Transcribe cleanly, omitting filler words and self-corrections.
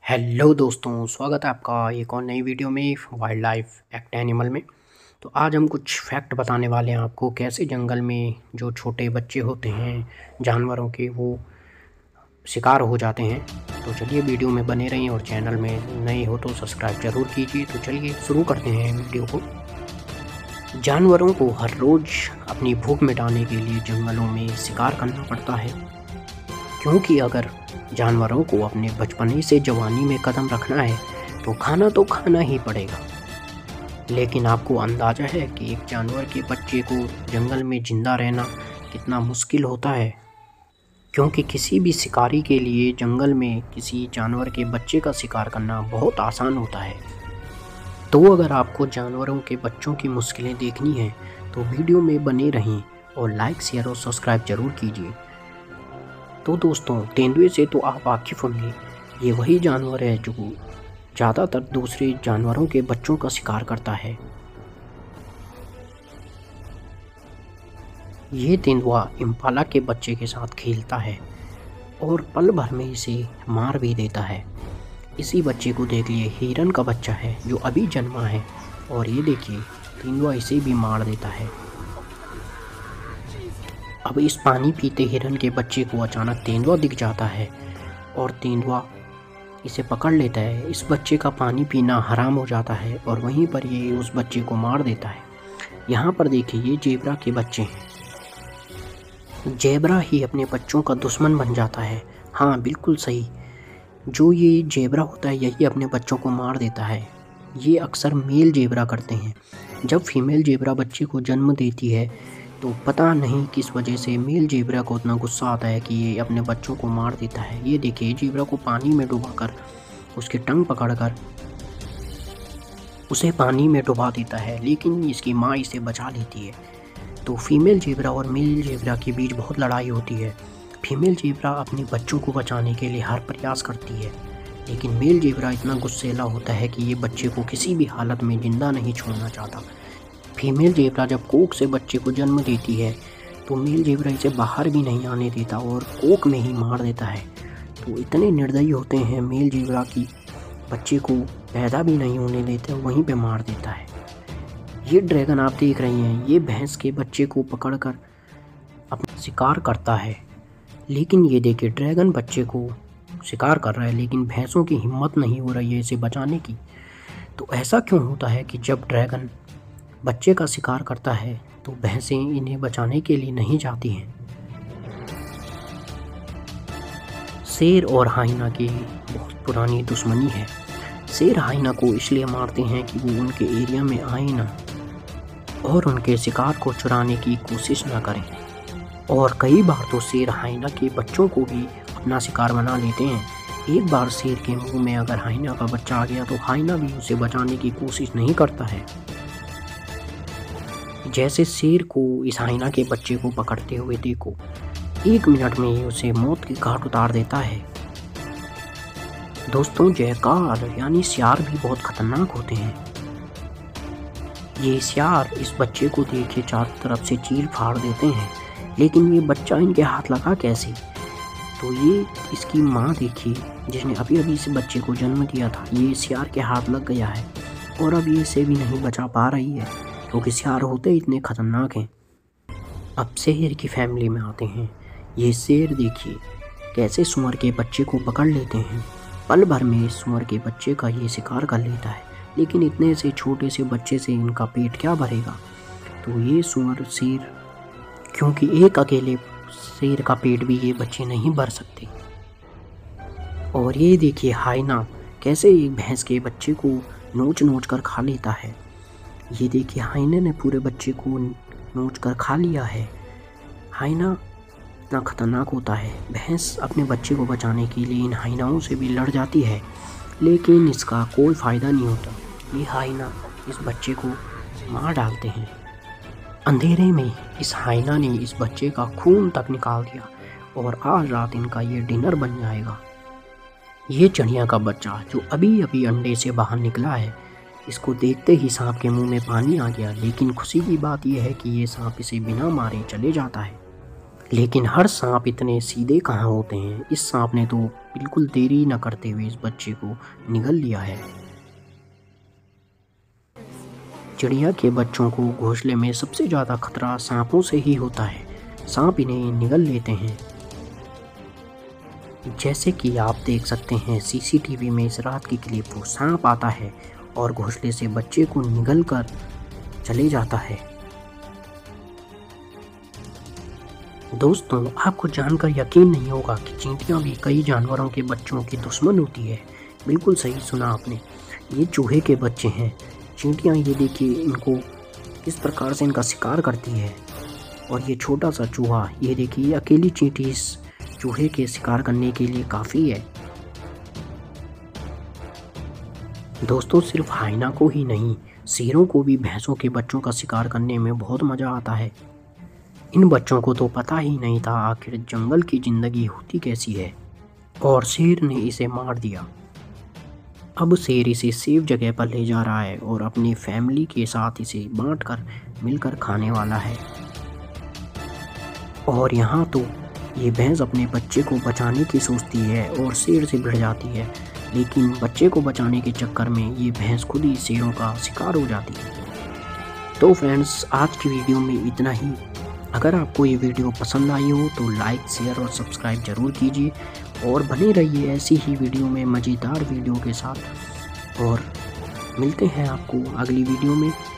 Hello दोस्तों, स्वागत है आपका एक और नई वीडियो में वाइल्ड लाइफ एक्ट एनिमल में। तो आज हम कुछ फैक्ट बताने वाले हैं आपको, कैसे जंगल में जो छोटे बच्चे होते हैं जानवरों के, वो शिकार हो जाते हैं। तो चलिए वीडियो में बने रहिए और चैनल में नए हो तो सब्सक्राइब ज़रूर कीजिए। तो चलिए शुरू करते हैं वीडियो को। जानवरों को हर रोज़ अपनी भूख मिटाने के लिए जंगलों में शिकार करना पड़ता है, क्योंकि अगर जानवरों को अपने बचपने से जवानी में कदम रखना है तो खाना ही पड़ेगा। लेकिन आपको अंदाज़ा है कि एक जानवर के बच्चे को जंगल में जिंदा रहना कितना मुश्किल होता है, क्योंकि किसी भी शिकारी के लिए जंगल में किसी जानवर के बच्चे का शिकार करना बहुत आसान होता है। तो अगर आपको जानवरों के बच्चों की मुश्किलें देखनी हैं तो वीडियो में बने रहें और लाइक, शेयर और सब्सक्राइब ज़रूर कीजिए। तो दोस्तों, तेंदुए से तो आप वाकिफ़ होंगे। ये वही जानवर है जो ज़्यादातर दूसरे जानवरों के बच्चों का शिकार करता है। ये तेंदुआ इम्पाला के बच्चे के साथ खेलता है और पल भर में इसे मार भी देता है। इसी बच्चे को देख लिए, हिरन का बच्चा है जो अभी जन्मा है, और ये देखिए तेंदुआ इसे भी मार देता है। अब इस पानी पीते हिरन के बच्चे को अचानक तेंदुआ दिख जाता है और तेंदुआ इसे पकड़ लेता है। इस बच्चे का पानी पीना हराम हो जाता है और वहीं पर ये उस बच्चे को मार देता है। यहाँ पर देखिए, ये जेब्रा के बच्चे हैं। जेब्रा ही अपने बच्चों का दुश्मन बन जाता है। हाँ, बिल्कुल सही। जो ये जेब्रा होता है यही अपने बच्चों को मार देता है। ये अक्सर मेल जेब्रा करते हैं। जब फीमेल जेब्रा बच्चे को जन्म देती है तो पता नहीं किस वजह से मेल जेब्रा को उतना गुस्सा आता है कि ये अपने बच्चों को मार देता है। ये देखिए, जेब्रा को पानी में डुबाकर उसके टंग पकड़कर उसे पानी में डुबा देता है, लेकिन इसकी माँ इसे बचा लेती है। तो फीमेल जेब्रा और मेल जेब्रा के बीच बहुत लड़ाई होती है। फीमेल जेब्रा अपने बच्चों को बचाने के लिए हर प्रयास करती है, लेकिन मेल जेब्रा इतना गुस्सैला होता है कि ये बच्चे को किसी भी हालत में जिंदा नहीं छोड़ना चाहता। फीमेल जेब्रा जब कोक से बच्चे को जन्म देती है तो मेल जेब्रा इसे बाहर भी नहीं आने देता और कोक में ही मार देता है। तो इतने निर्दयी होते हैं मेल जेब्रा की बच्चे को पैदा भी नहीं होने देते, वहीं पे मार देता है। ये ड्रैगन आप देख रहे हैं, ये भैंस के बच्चे को पकड़कर अपना शिकार करता है। लेकिन ये देखिए, ड्रैगन बच्चे को शिकार कर रहा है, लेकिन भैंसों की हिम्मत नहीं हो रही है इसे बचाने की। तो ऐसा क्यों होता है कि जब ड्रैगन बच्चे का शिकार करता है तो भैंसें इन्हें बचाने के लिए नहीं जाती हैं? शेर और हाइना की बहुत पुरानी दुश्मनी है। शेर हाइना को इसलिए मारते हैं कि वो उनके एरिया में आए ना और उनके शिकार को चुराने की कोशिश ना करें। और कई बार तो शेर हाइना के बच्चों को भी अपना शिकार बना लेते हैं। एक बार शेर के मुंह में अगर हाइना का बच्चा आ गया तो हाइना भी उसे बचाने की कोशिश नहीं करता है। जैसे शेर को इस हाइना के बच्चे को पकड़ते हुए देखो, 1 मिनट में ही उसे मौत की घाट उतार देता है। दोस्तों, जयकार यानी सियार भी बहुत खतरनाक होते हैं। ये सियार इस बच्चे को देख के चारों तरफ से चीर फाड़ देते हैं, लेकिन ये बच्चा इनके हाथ लगा कैसे? तो ये इसकी माँ देखिए, जिसने अभी अभी इस बच्चे को जन्म दिया था, ये सियार के हाथ लग गया है और अब ये इसे भी नहीं बचा पा रही है, क्योंकि सियार होते इतने खतरनाक हैं। अब शेर की फैमिली में आते हैं। ये शेर देखिए कैसे सुअर के बच्चे को पकड़ लेते हैं। पल भर में सुअर के बच्चे का ये शिकार कर लेता है, लेकिन इतने से छोटे से बच्चे से इनका पेट क्या भरेगा? तो ये सुअर शेर, क्योंकि एक अकेले शेर का पेट भी ये बच्चे नहीं भर सकते। और ये देखिए हाइना कैसे एक भैंस के बच्चे को नोच नोच कर खा लेता है। ये देखिए, हाइना ने पूरे बच्चे को नोच कर खा लिया है। हाइना इतना खतरनाक होता है। भैंस अपने बच्चे को बचाने के लिए इन हाइनाओं से भी लड़ जाती है, लेकिन इसका कोई फ़ायदा नहीं होता। ये हाइना इस बच्चे को मार डालते हैं। अंधेरे में इस हाइना ने इस बच्चे का खून तक निकाल दिया और आज रात इनका ये डिनर बन जाएगा। ये चिड़िया का बच्चा जो अभी अभी अंडे से बाहर निकला है, इसको देखते ही सांप के मुंह में पानी आ गया, लेकिन खुशी की बात यह है कि ये सांप इसे बिना मारे चले जाता है। लेकिन हर सांप इतने सीधे कहाँ होते हैं। इस सांप ने तो बिल्कुल देरी न करते हुए इस बच्चे को निगल लिया है। चिड़िया के बच्चों को घोंसले में सबसे ज़्यादा खतरा सांपों से ही होता है। सांप इन्हें निगल लेते हैं। जैसे कि आप देख सकते हैं सीसीटीवी में इस रात की क्लिप, वो सांप आता है और घोंसले से बच्चे को निगल कर चले जाता है। दोस्तों, आपको जानकर यकीन नहीं होगा कि चींटियां भी कई जानवरों के बच्चों की दुश्मन होती है। बिल्कुल सही सुना आपने। ये चूहे के बच्चे हैं। चींटियां ये देखिए इनको किस प्रकार से इनका शिकार करती है। और ये छोटा सा चूहा, ये देखिए अकेली चींटी इस चूहे के शिकार करने के लिए काफ़ी है। दोस्तों, सिर्फ हाइना को ही नहीं, शेरों को भी भैंसों के बच्चों का शिकार करने में बहुत मज़ा आता है। इन बच्चों को तो पता ही नहीं था आखिर जंगल की ज़िंदगी होती कैसी है, और शेर ने इसे मार दिया। अब शेर इसे सेफ जगह पर ले जा रहा है और अपनी फैमिली के साथ इसे बांटकर मिलकर खाने वाला है। और यहाँ तो ये भैंस अपने बच्चे को बचाने की सोचती है और शेर से भिड़ जाती है, लेकिन बच्चे को बचाने के चक्कर में ये भैंस खुद ही शेरों का शिकार हो जाती है। तो फ्रेंड्स, आज की वीडियो में इतना ही। अगर आपको ये वीडियो पसंद आई हो तो लाइक, शेयर और सब्सक्राइब ज़रूर कीजिए और बने रहिए ऐसी ही वीडियो में, मज़ेदार वीडियो के साथ। और मिलते हैं आपको अगली वीडियो में।